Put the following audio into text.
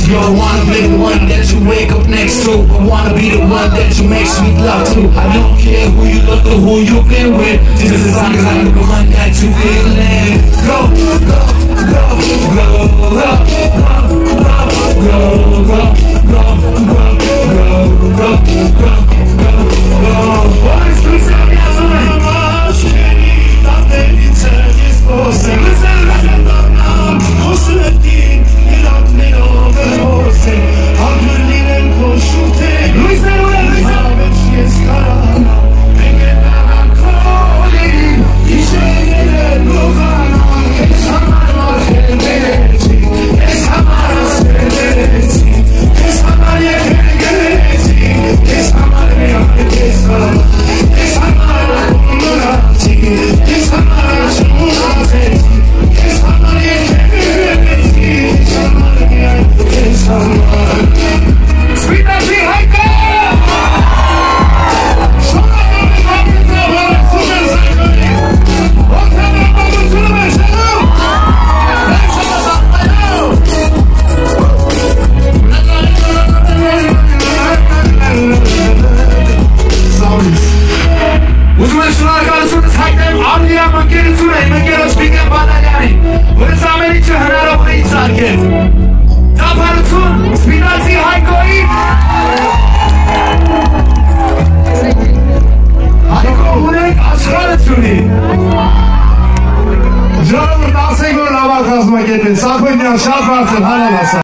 Yo, I wanna be the one that you wake up next to. I wanna be the one that you make sweet love to. I don't care who you look or who you've been with, just as long as I'm the one that you feeling. Go, go, go, go, go, go, go, go, go, go, go, go, go. Boys, please tell me something. Sako, Sako,